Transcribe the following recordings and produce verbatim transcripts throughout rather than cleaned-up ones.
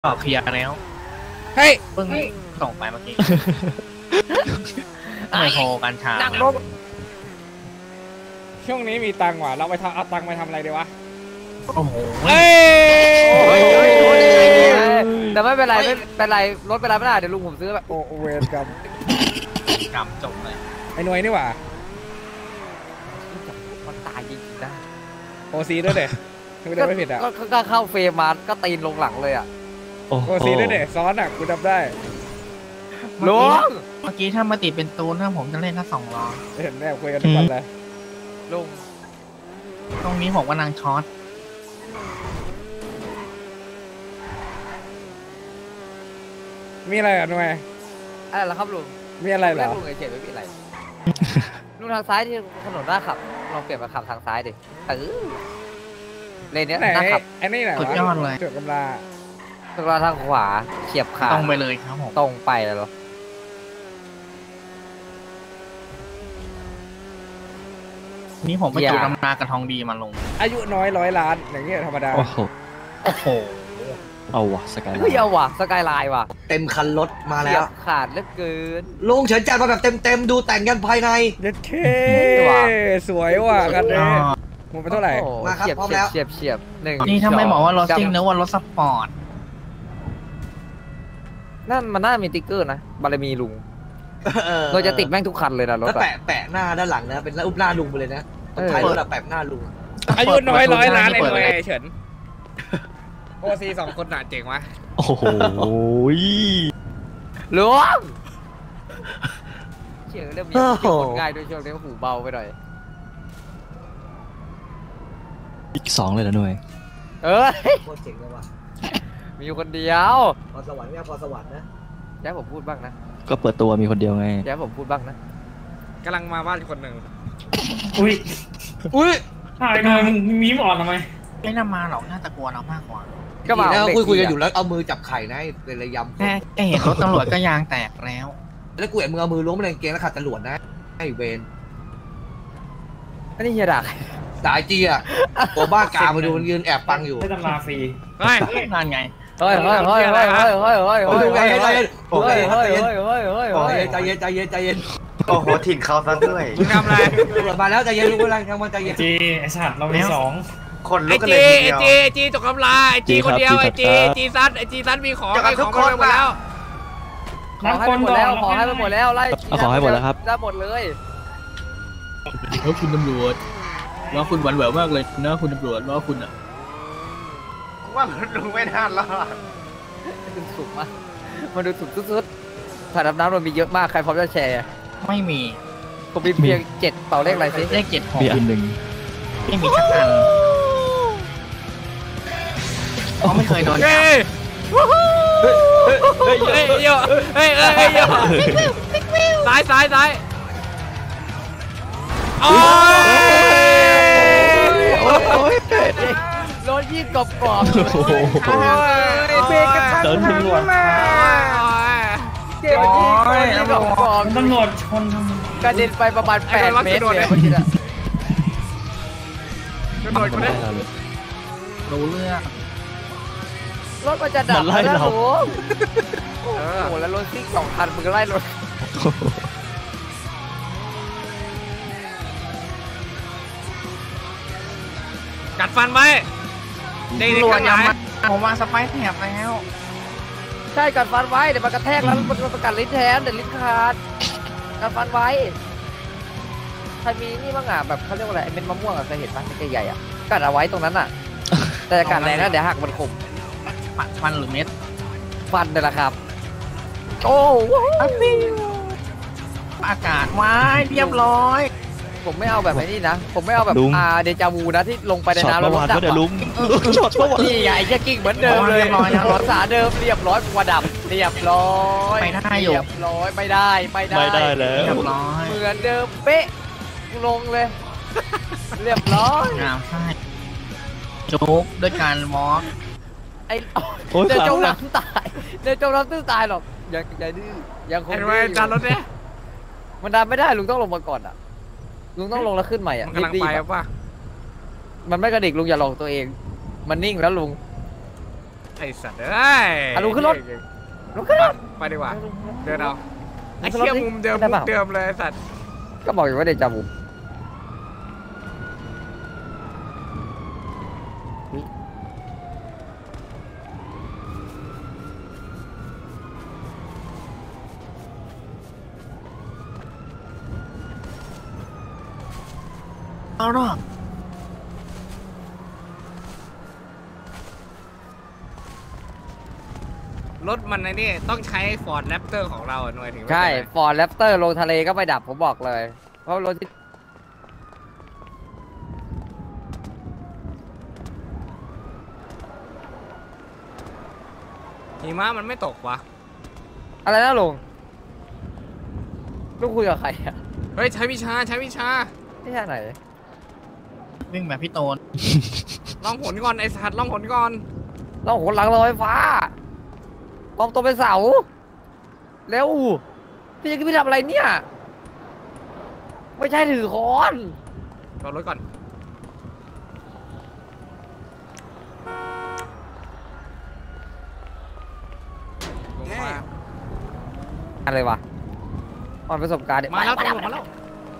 ก็เคลียร์แล้วเฮ้ยเพิ่งส่งไปเมื่อกี้ไม่โทรกันช้านั่งลงช่วงนี้มีตังค์ว่ะเราไปทำเอาตังค์ไปทำอะไรดีวะโอ้โหเฮ้ยแต่ไม่เป็นไรไม่เป็นไรรถเป็นไรไม่ได้เดี๋ยวลุงผมซื้อแบบโอเวรกรรมกรรมจบเลยไอ้หน่วยนี่หว่ามันตายจริงๆนะโอซีด้วยเด็ไม่ได้ไม่ผิดอ่ะก็เข้าเฟรมมาก็ตีนลงหลังเลยอ่ะโอซีด้วยเด็ซ้อนอ่ะกูจำได้ลุงเมื่อกี้ถ้ามาติดเป็นตูนถ้าผมจะเล่นแค่สองล้อเห็นแม่คุยกันทุกวันเลยลุงตรงนี้ผมว่านางช็อตมีอะไรกันหน่วยอะไรล่ะครับลุงมีอะไรเหรอลุงเฉยๆไม่มีอะไรลุงทางซ้ายที่ถนนหน้าขับลองเปลี่ยนมาขับทางซ้ายดิเออเลนเนี้ยหน้าขับไอ้นี่แหละสุดยอดเลยจุดกำลาตรงทางขวาเฉียบขาตรงไปเลยครับผมตรงไปแล้วนี่ผมไปจุดกำลากระทองดีมาลงอายุน้อยร้อยล้านอย่างเงี้ยธรรมดาโอ้โหโอ้โหเอาวะสกายไลน์เฮ้ยเอาวะสกายไลน์วะเต็มคันรถมาแล้วขาดเหลือเกินลุงเฉินจัดมาแบบเต็มๆดูแต่งกันภายในเด็ดเคสวยว่ะกันเลยหมดไปเท่าไหร่มาครับพร้อมแล้วเฉียบเฉียบหนึ่งนี่ถ้าไม่บอกว่ารถซิ่งนึกว่ารถสปอร์ตนั่นมันน่ามีติ๊กเกอร์นะบารมีลุงเราจะติดแม่งทุกคันเลยนะรถแปะแปะหน้าด้านหลังนะเป็นรูปหน้าลุงไปเลยนะท้ายรถแปะหน้าลุงอายุน้อยร้อยล้านไอ้หน่วยเฉินโอซีสองคนหนาเจ๋งวะโอ้โหลุงเชื่อเรื่องนี้คนง่ายด้วยช่วงนี้หูเบาไปหน่อยอีกสองเลยนะหน่วยเอ้ยโคตรเจ๋งเลยว่ะมีคนเดียวพอสวรรค์เนี่ยพอสวรรค์นะแย่ผมพูดบ้างนะก็เปิดตัวมีคนเดียวไงแย่ผมพูดบ้างนะกำลังมาบ้านคนหนึ่งอุ้ยอุ้ยหายเลยมึงมีมอ่อนทำไมไม่น่ามาหรอกน่าจะกลัวเรามากกว่าก็มาแล้วคุยคุยกันอยู่แล้วเอามือจับไข่นะเป็นระยำแค่แค่เห็นรถตำรวจก็ยางแตกแล้วแล้วกูเห็นมือเอามือล้วงไปในเกงแล้วขัดตำรวจนะไอ้เวนอันนี้เฮียดักสายจีอ่ะตัวบ้ากามาดูมันยืนแอบฟังอยู่ไม่ตำราฟรีเฮ้ยนั่นไงเฮ้ยเฮ้ยเฮ้ยเฮ้ยเฮ้ยเฮ้ยเฮ้ยเฮ้ยเฮ้ยเฮ้ยเฮ้ยเฮ้ยเฮ้ยเฮ้ยเฮ้ยใจเย็นใจเย็นใจเย็นโอ้โหถิ่นเขาซะด้วยมึงทำอะไรตำรวจมาแล้วใจเย็นลูกอะไรทำมันใจเย็นจีไอสัตว์เรามีสองคนลุกกันเลยทีเดียวไอจีไอจีตกกำลาไอจีคนเดียวไอจีจีซัดไอจีซัดมีของไอของไปหมดแล้วขอให้หมดแล้วขอให้ไปหมดแล้วไล่ขอให้หมดแล้วครับได้หมดเลยเฮ้ยคุณตำรวจว่าคุณหวานแหววมากเลยนะคุณตำรวจว่าคุณอ่ะว่าลุงไม่ทันแล้วดูสุกมากมาดูสุกสุดๆผ่านน้ำมันมีเยอะมากใครพร้อมจะแชร์ไม่มีผมมีเพียงเจ็ดเป่าเลขอะไรสิเลขเจ็ดหกมีอันหนึ่งไม่มีสักอันเขาไม่เคยโดนจับเฮ้ยเฮ้ยเฮ้ยเฮ้ยเฮ้ยซ้ายซ้ายซ้ายโอ้ยรถยี่กรอบกรอบเบรกกันทันตำรวจเก็บยี่กรอบกรอบตำรวจชนกระเด็นไปประมาณแปดเมตรเลยกระโดดคนนี้รู้เรื่องรถมันจะดับแล้วโอ้โหแล้วรถซิ่งสองคันมึงก็ไล่รถกัดฟันไว้ในในข้างหลังผมมาสไปร์แถบแล้วใช่กัดฟันไว้เดี๋ยวมันกระแทกแล้วมันประกาศลิ้นแทนเดี๋ยวลิ้นขาดกัดฟันไว้ใครมีนี่บ้างอ่ะแบบเขาเรียกว่าอะไรเม็ดมะม่วงอ่ะเคยเห็นปะเม็ดใหญ่ๆอ่ะกัดเอาไว้ตรงนั้นอ่ะแต่กัดแรงนะเดี๋ยวหักมันคมฟันหรือเม็ดฟันนี่แหละครับโอ้อากาศไว้เรียบร้อยผมไม่เอาแบบนี้นะผมไม่เอาแบบอาเดจาวูนะที่ลงไปในน้ำแล้วรถดับลุงช็อตเมื่อวานนี่ใหญ่จะกิ้งเหมือนเดิมเลยรถสาเดิมเรียบร้อยกว่าดับเรียบร้อยไม่ได้อยู่เรียบร้อยไม่ได้ไม่ได้ไม่ได้แล้วเรียบร้อยเหมือนเดิมเป๊ะลงเลยเรียบร้อยงามใช่จุกด้วยการมอสไอ้เดี๋ยวจมน้ำตายเดี๋ยวจมน้ำตื้นตายหรอกยังยังดื้อยังคงดื้อดันรถเนี่ยมันดันไม่ได้ลุงต้องลงมาก่อนอ่ะลุงต้องลงแล้วขึ้นใหม่อ่ะมันกำลังไปป่ะมันไม่กระดิกลุงอย่าหลอกตัวเองมันนิ่งแล้วลุงไอสัตว์เอ้ยอ่ะลุงขึ้นรถลุงขึ้นรถไปดีกว่าเดินเอาลุไอ้งขึ้นรถเชี่ยดิมุมเดิมได้มุเปมล่าเดิมเลยไอ้สัตว์ก็บอกอยู่ว่าเดจาวูเอาหรอรถมันไอ้นี่ต้องใช้ฟอร์ดแรปเตอร์ของเราหน่วยถึงใช่ฟอร์ดแรปเตอร์ลงทะเลก็ไม่ดับผมบอกเลย เพราะรถที่หิมะมันไม่ตกวะอะไรนะลุงลุงคุยกับใครอะเฮ้ยใช้วิชาใช้วิชาที่ท่าไหนวิ่งแบบพี่โตนล่องหนก่อนไอสัตว์ล่องหนก่อนต้องขนหลังรถไฟฟ้าปลอมตัวเป็นเสาเร็วพี่จะพี่ทำอะไรเนี่ยไม่ใช่ถือค้อนรอรถก่อนลงมาอะไรวะมันประสบการณ์เนี่ยมาแล้วตำรวจมาแล้ว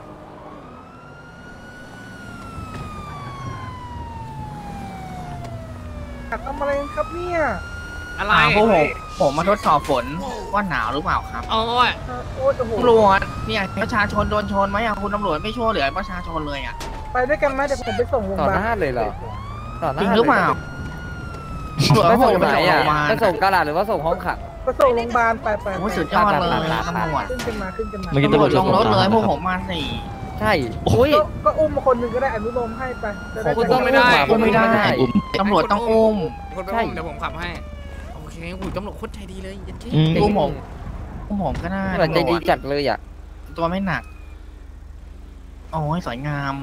ทำอะไรครับเนี่ยอะไรพวกผมผมมาทดสอบฝนว่าหนาวหรือเปล่าครับโอ้ยโอ้โหตำรวจเนี่ยประชาชนโดนชนไหมอ่ะคุณตำรวจไม่ช่วยเหลือประชาชนเลยอ่ะไปด้วยกันไหมเดี๋ยวผมไปส่งโรงพต่อยาบาลหน้าเลยเหรอต่อหน้าจริงหรือเปล่าไปส่งไหนโรอ่ะงพยาบาลไปส่งกระดาษหรือว่าส่งห้องขังไปส่งโรงพยาบาลไปไปโอ้ยสุดยอดเลยตำรวจขึ้นกันมาขึ้นกันมาเมื่อกี้ตำตำรรววจจลงรถเลยพวกผมมาสี่ใช่อุ้ยก็ก็อุ้มมาคนหนึ่งก็ได้อนุโลมให้ไปจะได้คุณปต้องไม่ได้อุ้มไม่ได้อุ้มตำรวจต้องอุ้มคนไปใช่อุ้มเดี๋ยวผมขับให้โอเคอุ้ยตำรวจโคตรใจดีเลยยัดเท่อืมอุ้มผมอุ้มผมก็ได้เหมือนใจดีจัดเลยอ่ะตัวไม่หนักโอ้ยสวยงาม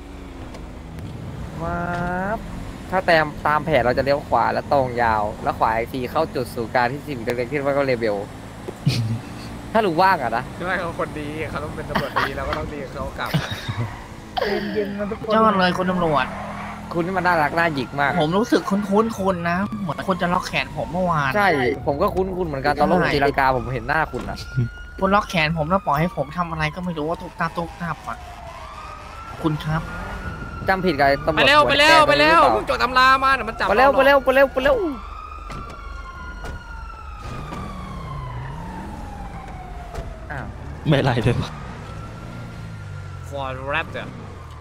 ว้าบถ้าแตามตามแผนเราจะเลี้ยวขวาแล้วตรงยาว แล้วขวาอีกทีเข้าจุดศูนย์กลางที่สิ่งเล็กๆที่ว่าก็เลเวล ถ้าลุงว่างอ่ะนะใช่ไหมเขาคนดีเขาต้องเป็นตำรวจดีเราก็ต้องดีกับเขากลับเย็นๆนะทุกคนยอดเลยคุณตำรวจคุณนี่มันน่ารักน่าหยิกมากผมรู้สึกคุ้นๆคุณนะ เหมือนคนจะล็อกแขนผมเมื่อวานใช่ ผมก็คุ้นคุณเหมือนกันตอนลงตีลังกาผมเห็นหน้าคุณอ่ะคุณล็อกแขนผมแล้วปล่อยให้ผมทำอะไรก็ไม่รู้ว่าตุกตาตุกตาบอ่ะคุณครับจำผิดกับตำรวจไปเร็วไปเร็วไปเร็วหัเพิ่งจดตำรามาเดี๋ยวมันจับไปเร็วไปเร็วไปเร็วไปเร็วอ้าวไม่ไรเลยวะฟอร์ดแรปเตอร์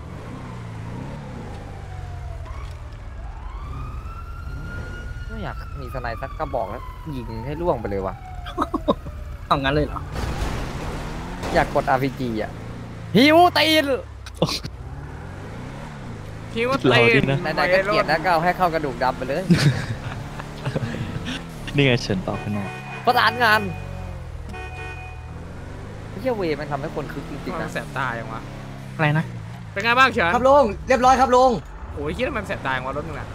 ไม่อยากมีสไนด์สักกระบอกแล้วยิงให้ล่วงไปเลยว่ะเอางั้นเลยเหรออยากกด อาร์ พี จี อ่ะหิวตีนพี่ว่าเราตีดีนนะไหนๆก็เกลียดนะก็เอาให้เข้ากระดูกดำไปเลยนี่ไงเฉินต่อข้างนอกประสานงานไม่ใช่เวย์มันทำให้คนคึกจริงๆมันะนแสบตาอย่างวะอะไรนะเป็นไงบ้างเฉินครับลุงเรียบร้อยครับลุงโอ้ยคิดว่ามันแสบตาอย่างวะรถมึงน่ะ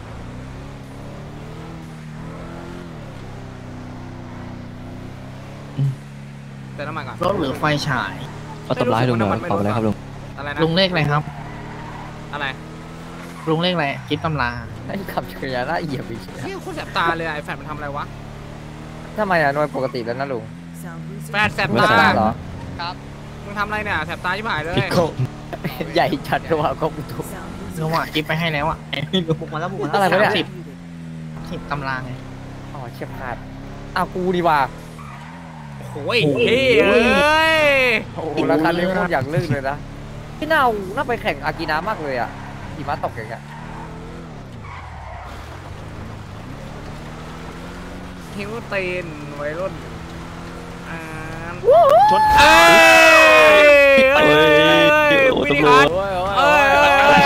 เติมน้ำมันก่อนรถหรือไฟฉายเอาตำร้ายลุงหน่อยขอบอะไรครับลุงอะไรนะลุงเลขอะไรครับอะไรลุงเลขอะไรคิดตำราไอ้ขับจักรยานน่าเหยียบอีกเฮียโคตรแสบตาเลยอะไอ้แฟนมันทำอะไรวะทำไมอ่ะโดยปกติแล้วนะลุงแฟนแสบไม่ตาใช่เหรอมึงทำอะไรเนี่ยแสบตาชิบหายเลยพิโก้ใหญ่จัดกว่าก็มุตุลุงอ่ะคิดไปให้แล้วอ่ะบุกมาแล้วบุกมาอะไรแล้ววะเนี่ยสิบสิบตำราไงอ๋อเฉียบขาดอ้าวกูดีว่าโอ้ยเฮ้ยเอ้ยโอ้โหราคาเรื่องคนอย่างลึกเลยนะพี่น่าน่าไปแข่งอากินามากเลยอ่ะหิมะตกอย่างเงี้ยหิวตีนวัยรุ่นอ่าชนเอ้ยเอ้เอ้ยยโอ้มินิตำรวฮาจร์ดเอ้ยเอ้ยเอ้ย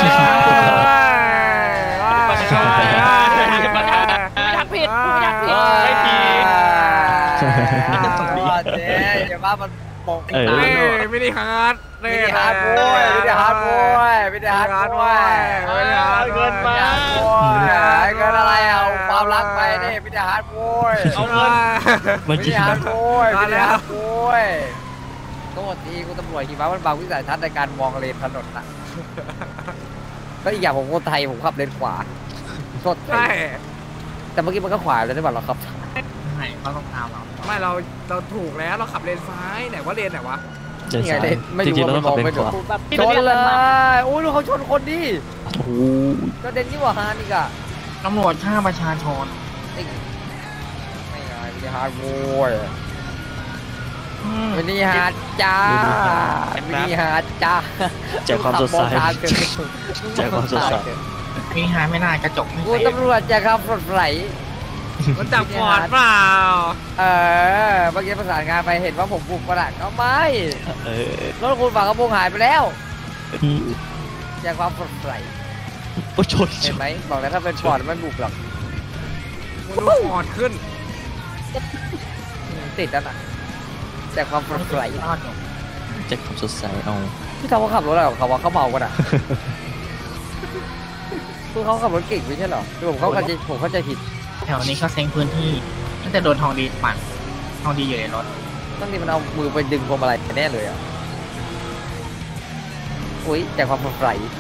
อยากผิดอยากผิดไม่ดีเจ๊อย่าว่ามันปกเออนี่มินิฮาร์ดไม่นี่ได้ฮาร์ดบอยไม่ได้ฮาร์ดบอยไม่ได้ฮาร์ดบอยไม่ได้ฮาร์ดบอยเกินไปเกินอะไรเอาความรักไปนี่ไม่ได้ฮาร์ดบอยเอาเงินเมื่อไม่กี้ได้ฮาร์ดบอยมาไม่แล้ได้วฮาร์ดบอยโทษทีคุณตำรวจหิมะมันบังวิสัยทัศน์ในการมองเลนถนนนะก็อีกอย่างผมคนไทยผมขับเลนขวาโทษทีใช่แแต่เมื่อกี้มันก็ขวาเลยได้ป่ะเราครับไหนเขาต้องตามเราไม่เราเราถูกแล้วเราขับเลนซ้ายไหนว่าเลนไหนวะเดินนี่ไงซ้ายเด็กไม่จรู้ริงๆว่าเรามัต้อน งมขัอบ งเลนไม่ขถูกวาชนเลยโอ้ยดูเขาชนคนดิโอ้โหก็เด่นยิ่งกว่าฮานอีกอะตำรวจฆ่าประชาชนไม่ไงไม่ได้ฮาร์ดโว้ยไม่ได้ฮาร์ดจ้าไม่ได้ฮาร์ดจ้าแจกความสดใส แจกความสดใสมีหายไม่ได้กระจกไม่กูใส่ตำรวจจะขับรถไหลมันจับฟอร์ดเปล่าเออเมื่อกี้ประสานงานไปเห็นว่าผมบุกกระดาษก็ไม่เออรถคุณฝากกระโปรงหายไปแล้วอืมจากความปลอดภัยโอ้ชนชเห็นนไหมบอกแล้วถ้าเป็นฟอร์ดไม่บุกหรอกมันดูฟอร์ดขึ้นติดแล้วน่ะจากความปลอดภัยแจกความสดใสเอาพี่ทำว่าขับรถอะไรของเขาว่าเขาเมากันอ่ะคือเขาขับรถเก่งไม่ใช่เหรอคือผมเข้าใจผมเข้าใจผิดแถวนี้เขาเซ็งพื้นที่น่าจะโดนทองดีปั่นทองดีอยู่ในรถตั้งที่มันเอามือไปดึงพวงมาลัยแน่เลยอ่ะอุ้ยจากความปลอดภัย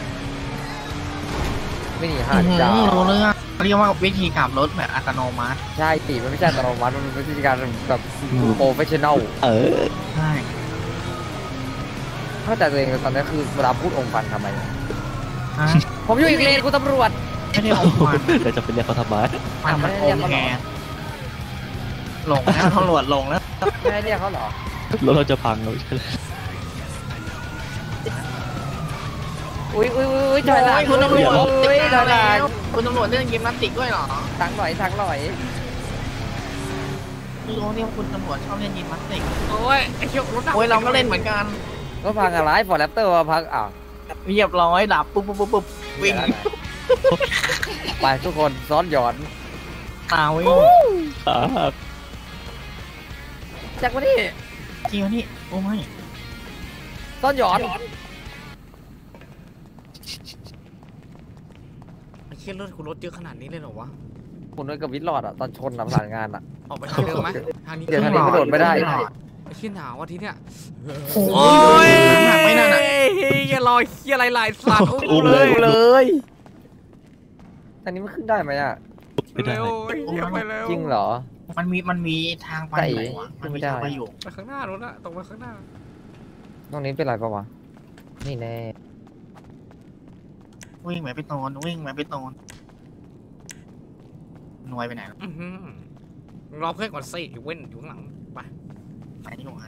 ไม่หนีห่างจ้ารู้เรื่องเรียกว่าวิธีขับรถแบบอัตโนมัติใช่ตีมันไม่ใช่อัตโนมัติมันเป็นวิธีการแบบโปรเฟชชั่นอลเออใช่เข้าใจตัวเองตอนนี้คือเวลาพูดองค์ฟันทำไมฮะผมอยู่อีกเลนคุณตำรวจไม่ได้ออกมาเดี๋ยวจะไปเรียกเขาทำไมมันมันโอมแงหลงแล้วตำรวจหลงแล้วไม่ให้เรียกเขาเหรอรถเราจะพังเราใช่ไหมอุ้ยอุ้ยอุ้ยถอยหลังคุณตำรวจอุ้ยถอยหลังคุณตำรวจเล่นยิมนาสติกด้วยเหรอทางหน่อยทางหน่อยคือเขาเรียกคุณตำรวจชอบเล่นยิมนาสติกโอ้ยไอ้เชี่ยรถดับโอ้ยเราก็เล่นเหมือนกันก็พังอะไรฟอร์แรปเตอร์มาพังอ้าวเรียบร้อยดับปุ๊บปุ๊บปุ๊บปุ๊บวิ่งไปทุกคนซ้อนหย่อนตาวิ่งครับจากวันนี้จริงวะนี่โอ้ไม่ซ้อนหย่อนไอ้เชี่ยเลือดกูรถเยอะขนาดนี้เลยเหรอวะคุณด้วยกับวิทลอดอ่ะตอนชนหลังสานงานอ่ะออกไปทางเดิมไหมทางนี้เดี๋ยวทางนี้กระโดดไม่ได้ไอ้เชี่ยหนาวว่ะทีเนี้ยโอ้โอ้ยหักไม่นั่นอ่ะอย่ารอเชี่ยอะไรหลายสัตว์อุ้มเลยเลยอันนี้มันขึ้นได้ไหมอ่ะไม่ได้เร็วไอ้เหี้ยไปเร็วจริงเหรอมันมีมันมีทางไปใส่ไหนวะมันมีทางไปอยู่ไปข้างหน้ารถอะตรงไปข้างหน้าตรงนี้เป็นไรปะวะนี่แน่วิ่งไปไปโตนวิ่งไปไปโตนหน่วยไปไหนแล้วอื้อหือรอเพื่อนก่อนสิอยู่เว้นอยู่ข้างหลังไปไหนอยู่ไหน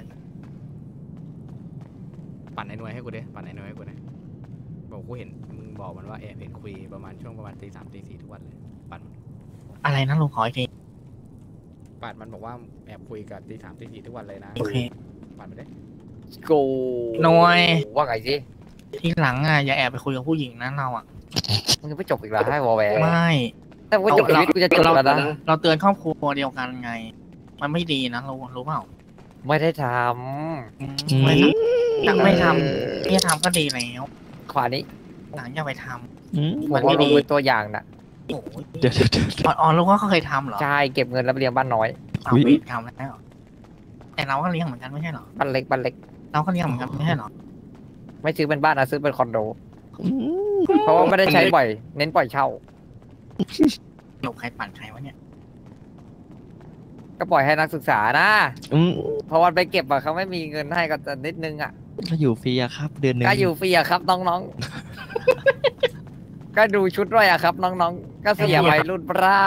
ปั่นไอ้หน่วยให้กูดิปั่นไอ้หน่วยให้กูดิบอกกูเห็นมึงบอกมันว่าแอบเห็นคุยประมาณช่วงประมาณตีสามตีสี่ทุกวันเลยปั่นอะไรนะลุงขออีกทีปั่นมันบอกว่าแอบคุยกับตีสามตีสี่ทุกวันเลยนะโอเคปั่นไปดิโกหน่วยว่าไงสิทีหลังอ่ะอย่าแอบไปคุยกับผู้หญิงนะเราอ่ะมันจะไม่จบอีกเหรอให้วอลแวร์ไม่แต่ว่าจบชีวิตกูจะจบแล้วนะเราเตือนครอบครัวเดียวกันไง มันไม่ดีนะเรารู้เปล่าไม่ได้ทอืมไม่ทำอยากำไม่ทำที่ทำก็ดีแล้วขวานี้หลังอย่าไปทอืมผมว่าลงเป็นตัวอย่างน่ะำโอ้ยเดี๋ยวเดี๋ยวเดี๋ยวอ๋ออ๋อรู้ว่าเขาเคยทำเหรอใช่เก็บเงินแล้วไปเลี้ยงบ้านน้อยเอาอุ๊ยไปทำแล้วแต่เราก็เลี้ยงเหมือนกันไม่ใช่เหรอบ้านเล็กบ้านเล็กเราก็เลี้ยงเหมือนกันไม่ใช่เหรอไม่ซื้อเป็นบ้านนะซื้อเป็นคอนโดอืมเพราะว่าไม่ได้ใช้บ่อย เน้นปล่อยเช่าหลบใครปั่นใครวะเนี่ยก็ปล่อยให้นักศึกษานะอืมเพราะวันไปเก็บอะเขาไม่มีเงินให้ก็จะนิดนึงอะก็อยู่ฟรีอะครับ เดือนหนึงก็อยู่ฟรีอะครับน้องๆ ก็ดูชุดด้วยอะครับ น้องๆ ก็เสียวัยรุ่นปรา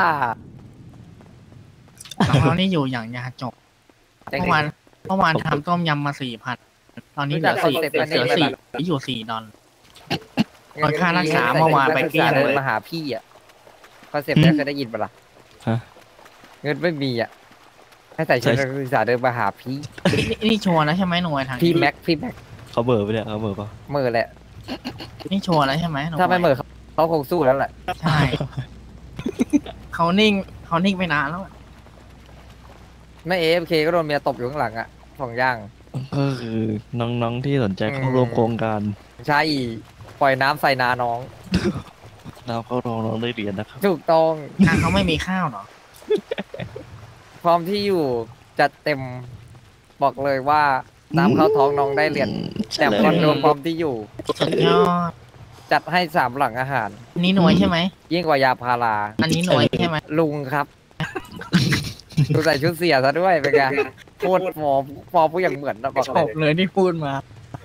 ของเรานี่อยู่อย่างยาจบเมื่อวานเมื่อวานทำต้มยำมาสี่พันตอนนี้เหลือสี่เหลือสี่อยู่สี่ดอล ตอนค่ารักษาเมื่อวานไปเกลี้ยงเลยเดินมาหาพี่อะคอนเซ็ปต์นี้เคยได้ยินปะล่ะฮะเงินไม่มีอะให้ใส่ชุดนักศึกษาเดินมาหาพี่นี่นี่ชัวร์แล้วใช่ไหมหน่วยทางพี่แม็กพี่แม็กเขาเบอร์ไปเนี่ยเขาเบอร์ป่ะมือแหละนี่ชัวร์แล้วใช่ไหมหน่วยถ้าไม่มือเขาเขาคงสู้แล้วแหละใช่เขานิ่งเขานิ่งไปนานแล้วอะไม่เอฟเคก็โดนเมียตบอยู่ข้างหลังอะสองอย่างก็คือน้องๆที่สนใจเข้าร่วมโครงการใช่ปล่อยน้ำใส่นาน้องเราเข้าน้องน้องได้เรียนนะครับถูกต้องทางเขาไม่มีข้าวเหรอพร้อมที่อยู่จัดเต็มบอกเลยว่าน้ำเข้าท้องน้องได้เหรียญอืมแต่ใช่คอนโดเลยพร้อมที่อยู่สุดยอดจัดให้สามหลังอาหารอันนี้หน่วยใช่ไหมยิ่งกว่ายาพาราอันนี้หน่วยใช่ไหมลุงครับ ดูใส่ชุดเสียซะด้วยเป็นไงโคตรฟอร์มฟอร์มผู้อย่างเหมือนนะบอกจเลบยเลยที่พูดมา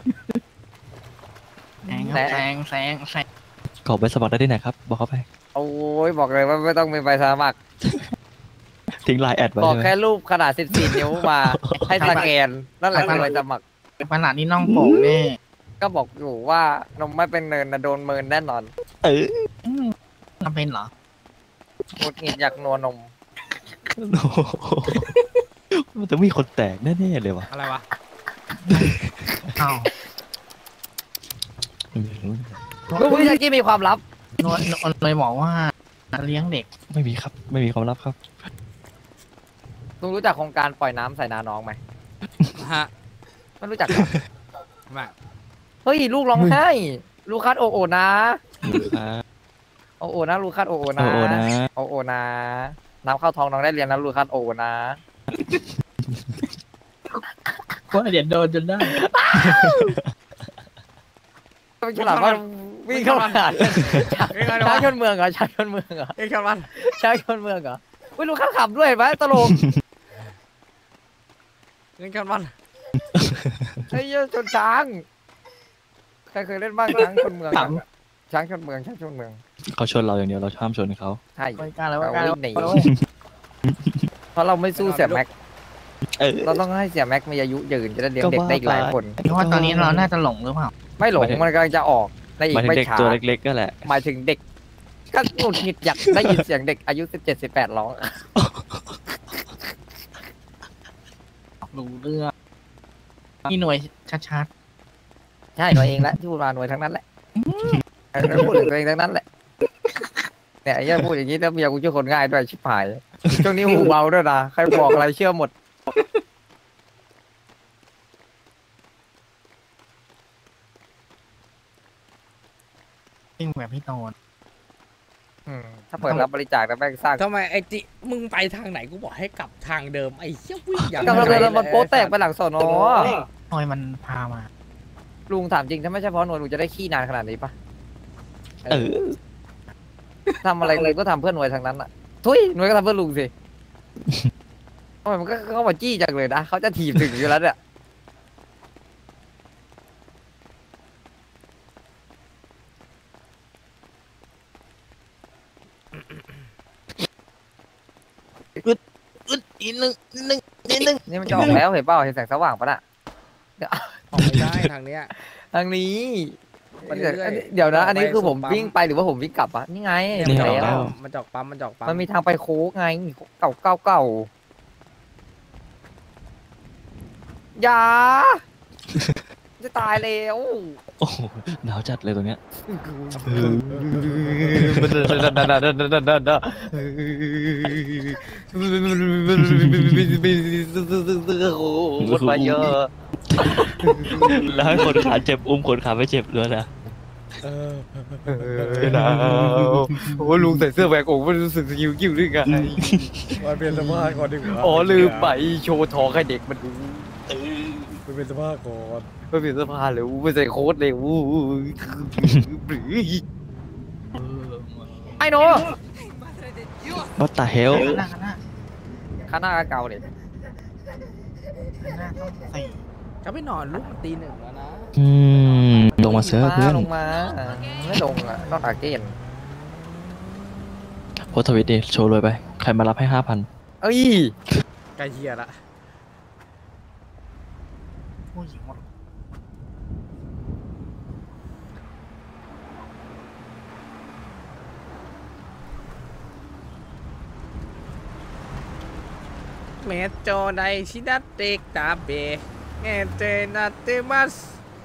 แซงครับแซงแซงแซงขอไปสมัครได้ที่ไหนครับ บอกเขาไปโอ้ยบอกเลยว่าไม่ต้องมีใบสมัครทิ้งไลน์แอดไว้บอกใช่ไหมแค่รูปขนาดสิบสี่นิ้วมา ให้สแกนนั่นแหละคือใบสมัครขนาดนี้น้องโป่งแน่ก็บอกอยู่ว่านมไม่เป็นเนินนะโดนเมินแน่นอนเออทำเป็นเหรอหงุดหงิดอยากนัวนมโอ้โหมันจะมีคนแตกแน่ๆเลยวะอะไรวะอ้าวลูกพี่แจ็คกี้มีความลับหน่วยหน่วยบอกว่าเลี้ยงเด็กไม่มีครับ ไม่มีความลับครับลุงรู้จักโครงการปล่อยน้ำใส่นาน้องไหมฮะไม่รู้จักเหรอมาเฮ้ยลูกร้องไห้ลูกคัดโอโอนะอ่าโอโอนะลูกคัดโอโอนะโอ้โหนะโอโอนะน้ำเข้าท้องน้องได้เรียนนะลูกคัดโอโอนะว่าเดี๋ยวโดนจนได้ไม่ฉลาดว่าวิ่งเข้ามาหาเอ้ยใครช้างวะชนเมืองเหรอช้างชนเมืองเหรอเอ้ยขับมันช้างชนเมืองเหรอไม่รู้ข้าขับด้วยเห็นไหมตลกเล่นขับมันไอ้เหี้ยชนช้างใครเคยเล่นบ้างช้างชนเมืองอะช้างชนเมืองช้างชนเมืองเขาชนเราอย่างเดียวเราห้ามชนเขาใช่ไปกันแล้วไปกันแล้วหนีเพราะเราไม่สู้เสียแม็กเออเราต้องให้เสียแม็กมีอายุยืนจะได้เลี้ยงเด็กได้อีกหลายคนเพราะว่าตอนนี้เราน่าจะหลงหรือเปล่าไม่หลงมันกำลังจะออกในอีหมายกถึงไม่เด็กช้าตัวเล็กๆก็แหละหมายถึงเด็กก็หงุดหงิดอยากได้ยินเสียงเด็กอายุสิบเจ็ดสิบแปดร้องรู้เรื่องนี่หน่วยชัดใช่หน่วยเองแหละที่พูดมาหน่วยทั้งนั้นแหละเออพูดถึงตัวเองทั้งนั้นแหละเนี่ยไอ้เหี้ยพูดอย่างนี้แล้วเมียกูเชื่อคนง่ายด้วยชิบหายช่วงนี้หูเบาด้วยนะใครบอกอะไรเชื่อหมดๆวิ่งแบบพี่โตนอืมถ้าเปิดรับบริจาคแล้วแม่งสร้างทำไมไอ้จิมึงไปทางไหนกูบอกให้กลับทางเดิมไอ้เหี้ยวิ่งอย่างกำลังเดินมันโป๊แตกไปหลังสอนอหน่วยมันพามาลุงถามจริงถ้าไม่ใช่เพราะหน่วยลุงจะได้ขี้นานขนาดนี้ปะเออทำอะไรลุงก็ทำเพื่อนหน่วยทางนั้นอ่ะทุยหน่วยก็ทำเพื่อลุงสิทำไมมันก็เข้ามาจี้จังเลยนะเขาจะถีบถึงอยู่แล้วเนี่ยอึดอีกหนึ่งหนึ่งนิดนึงนี่มันจะออกแล้วเห็นเปล่าเห็นแสงสว่างปะน่ะออกไม่ได้ทางเนี้ยทางนี้ไปเรื่อยๆเดี๋ยวนะ อันนี้คือผมไปสู่ปั๊มวิ่งไปหรือว่าผมวิ่งกลับอะนี่ไงนี่เห็นออกแล้แล้ว วมันจอกปั๊มมันจอกปั๊มมันมีทางไปโค้งไงเก่าเก่าเก่าอย่า จะตายแล้วโอ้โหหนาวจัดเลยตรงเนี้ยคนมาเยอะแล้วให้คนขาเจ็บอุ้มคนขาไม่เจ็บด้วยนะหนาวโอ้ลุงใส่เสื้อแหวกอกมันรู้สึกสกิลกิ้วด้วยไงมาเปลี่ยนสภาพก่อนดีกว่าอ๋อลืมไปโชว์ท้องให้เด็กมันดูไปเปลี่ยนสภาพก่อนไม่เปลี่ยนเสื้อผ้าเลยอู้ไม่ใส่โค้ทเลยอู้ไอ้โน่ What the hell ข้างหน้าข้างหน้าข้างหน้าเก่าเนี่ยข้างหน้าต้องสี่ก็ไปนอนลูกตีหนึ่งแล้วนะอืมลงมาเซิร์ฟเพื่อนลงมาไม่ลงอ่ะนอกจากเกณฑ์โพสต์ทวิตดิโชว์เลยไป ใครมารับให้ห้าพันเอ้ยใกล้เฮียละผู้หญิงหมดเมโจไดชิดัตเตกตาเบเอเจนัตเตมัส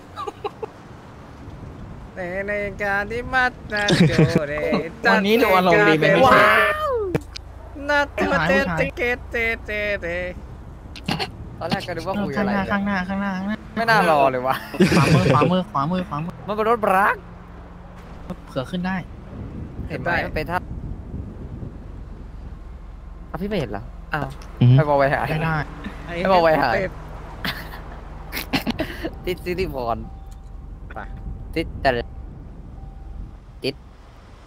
ในในการที่มัดนาโจเรวันนี้ดูอารมณ์ดีเป็นพิเศษนัตเตเตเตเกเตเตเตตอนแรกก็นึกว่าคุยข้าอะงไรหน้าข้างหน้าข้างหน้าข้างหน้าไม่น่ารอเลยวะขวามือขวามือขวามือขวามือมันเป็นรถบรักเผื่อขึ้นได้เห็นไหมมันเป็นท่าอ่ะพี่ไม่เห็นเหรออ้าวอืมไปบอกไปหาไม่ได้ให้บอกไว้หาย ติดซิติพรไปติดแต่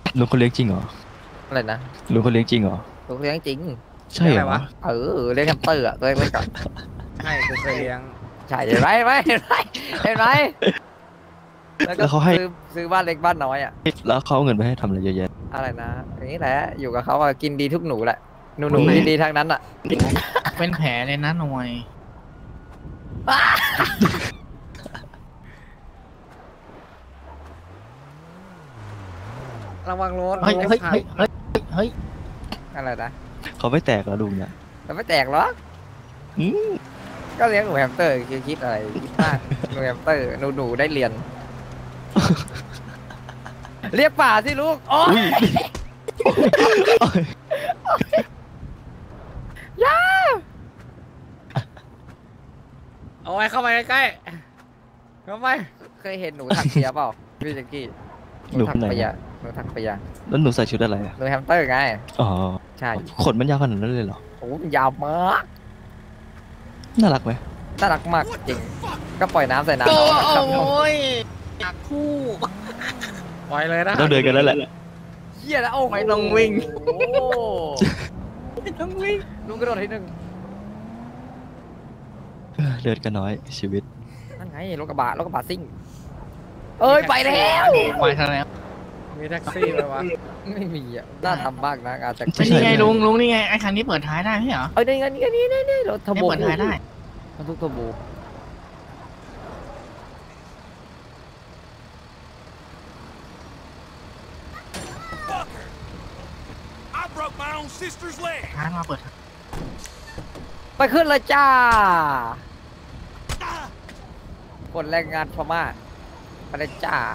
ลุงเขาเลี้ยงจริงเหรออะไรนะลุงเขาเลี้ยงจริงเหรอลูกเลี้ยงจริงใช่เหรอเออเลี้ยงแฮมสเตอร์อะตัวเล็กๆอะใช่กูเคยเลี้ยงใช่เห็นไหมเห็นไหมเห็นไหมเห็นไหมแล้วก็แล้วเขาให้ซื้อซื้อบ้านเล็กบ้านน้อยอะแล้วเขาเอาเงินไปให้ทำอะไรเยอะแยะอะไรนะอย่างนี้แหละอยู่กับเขาอะกินดีทุกหนูแหละหนูหนูกินดีทั้งนั้นอะเป็นแผลเลยนะหน่วยระวังรถเฮ้ยเฮ้ยเฮ้ยเฮ้ยเฮ้ยอะไรนะเขาไม่แตกแล้วลุงเนี่ยแต่ไม่แตกหรอกอืมก็เลี้ยงหนูแฮมสเตอร์คือคิดอะไรคิดมากหนูแฮมสเตอร์หนูหนูได้เรียน เรียกป่าสิลูกโอ้ยย่าเอาไว้เข้าไปใกล้ๆเข้าไปเคยเห็นหนูถักเปียเปล่าพี่แจ็กกี้หนูถักเปียหนูถักเปียแล้วหนูใส่ชุดอะไรอะหนูแฮมสเตอร์ไงอ๋อใช่ขนมันยาวขนาดนั้นเลยเหรอโอ้มันยาวมากน่ารักไหมน่ารักมากจริงก็ปล่อยน้ำใส่น้ำโอ้ครับยอยากคู่ปล่อยเลยนะต้องเดินกันแล้วแหละเฮียแล้วโอ้ไม่ต้องวิ่งโอ้ไม่ต้องวิ่งลุงกระโดดทีหนึ่งเออเดินกันน้อยชีวิตนั่นไงรถกระบะรถกระบะซิ่งเอ้ยไปแล้วไปซะแล้วมีแท็กซี่ไหมวะไม่มีอ่ะน่าทำบ้างนะอาจจะไม่ไม่ใช่นี่ไงลุงลุงนี่ไงไอ้คันนี้เปิดท้ายได้ไม่ใช่เหรอเอ้ยนี่ไงนี่ไงนี่นี่นี่รถทไม่โบเปิดท้ายได้บรรทุกทโบท้ายมาเปิดไปขึ้นเลยจ้าคนแรงงานพม่าไปเลยจ้า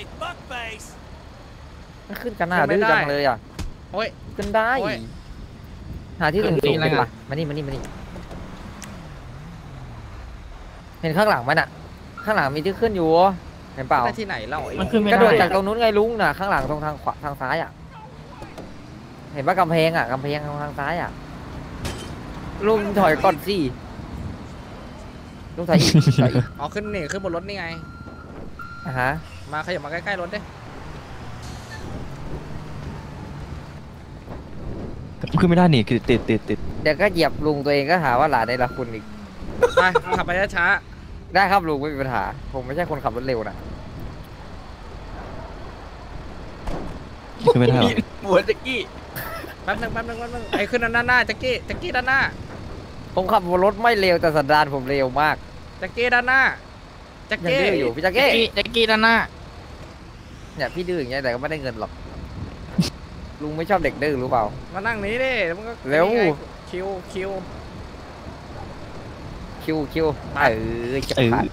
มันขึ้นกันหน้าดื้อจังเลยอ่ะโอ้ยขึ้นได้โอ้ยหาที่สูงสูงดีกว่ามานี่มานี่มานี่เห็นข้างหลังมันอ่ะ ข้างหลังมีที่ขึ้นอยู่เห็นเปล่าได้ที่ไหนเล่าไอ้มันขึ้นไม่กระโดดได้จากตรงนู้นไงลุงน่ะข้างหลังตรงทางขวาทางซ้ายอ่ะ เห็นว่ากำแพงอ่ะกำแพงทางซ้ายอ่ะลุงถอยก่อนสิลุงถอยอีกถอยอีกอ๋อขึ้นนี่ขึ้นบนรถนี่ไงอ่ะฮะมาขยับมาใกล้ๆรถดิขึ้นไม่ได้นี่คือติดติดติดเดี๋ยวก็เหยียบลุงตัวเองก็หาว่าหลานในละคุณอีกไปขับไปช้าได้ครับลุงไม่มีปัญหา ผมไม่ใช่คนขับรถเร็วนะขึ้นไม่ได้หรอหัวตะกี้ๆแป๊บนึงแป๊บนึงแป๊บนึงไอ้ขึ้นด้านหน้าแจ็กกี้แจ็กกี้ด้านหน้าผมขับรถไม่เร็วแต่สันดานผมเร็วมากแจ็กกี้ด้านหน้าแจ็กยังกี้ดื้ออยู่พี่จักตะเก้กี้ตะกี้ด้านหน้าเนี่ยพี่ดื้ออย่างเงี้ยแต่ก็ไม่ได้เงินหรอก ลุงไม่ชอบเด็กดื้อรู้เปล่ามานั่งนี้ดิแล้วมันก็เร็วนี่ไงคิวคิวคิวคิวเออจะเออผ่าน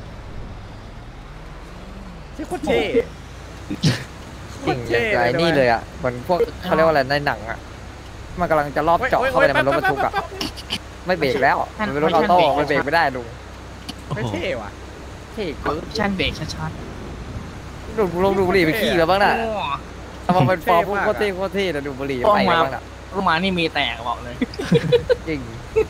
ที่โคตรเท่จริงอย่างไรนี่เลยอ่ะเหมือนพวกเขาเรียกว่าอะไรในหนังอ่ะ มันกำลังจะรอบเจาะเข้าไปในรถบรรทุกอ่ะ ไม่เบรกแล้วมันเป็นรถออโต้มันเบรกไม่ได้ลุงโอ้ไม่โหเท่ว่ะเท่เกินชันเบรกชัดลุงลุงดูบุหรี่ไปขี้แล้วบ้างๆน่ะโอ้ทำไมเป็นฟอร์มโคตรเท่โคตรเท่แต่ดูบุหรี่ไปกันบ้างน่ะลูกหมานี่มีแตกบอกเลยจริง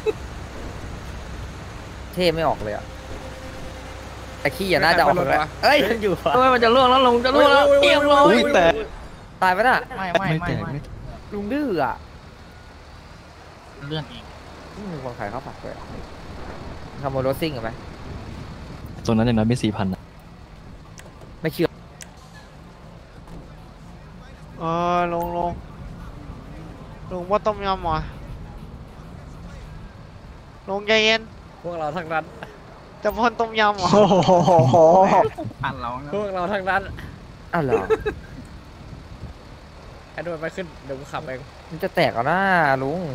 เท่ไม่ออกเลยอ่ะแต่ขี้อย่าน่าจะออกเลยเอ้ยมันอยู่เอ้ยมันจะล่วงแล้วลงจะล่วงแล้วเอียงลงอุ้ยแต่ตายไปน่ะไม่ไม่ไม่ไม่แตกไม่ไม่ลุงดื้ออ่ะเลื่อนเองนี่มีคนขายข้าวผัดด้วยทำโมโรซิ่งเหรอไหมตรงนั้นอย่างน้อยมีสี่พันอะไม่เชื่อเออลงลงลงว่าต้มยำเหรอลงใจเย็นพวกเราทั้งนั้นจะพ่นต้มยำเหรอผ่านเรานะพวกเราทั้งนั้นอ้าวเหรอไอ้ด้วยไปขึ้นเดี๋ยวกูขับเองมันจะแตกเอาหน้าลุง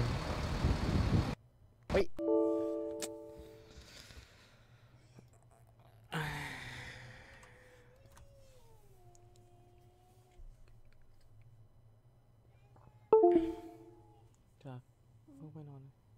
จ้ะเพิ่งไปนอน